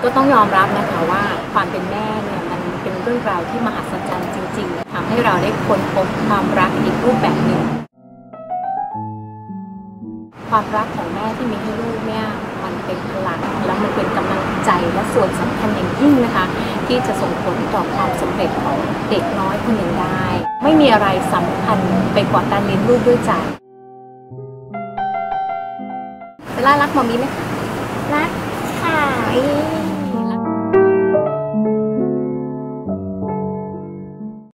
ก็ต้องยอมรับนะคะว่าความเป็นแม่เนี่ยมันเป็นเรื่องราวที่มหัศจรรย์จริงๆทำให้เราได้ค้นพบความรักอีกรูปแบบหนึ่งความรักของแม่ที่มีให้ลูกเนี่ยมันเป็นพลังแล้วมันเป็นกำลังใจและส่วนสำคัญอย่างยิ่งนะคะที่จะส่งผลต่อความสำเร็จของเด็กน้อยคนหนึ่งได้ไม่มีอะไรสำคัญไปกว่าการเลี้ยงลูกด้วยใจเวลารักมอมมี่ไหมคะรักค่ะ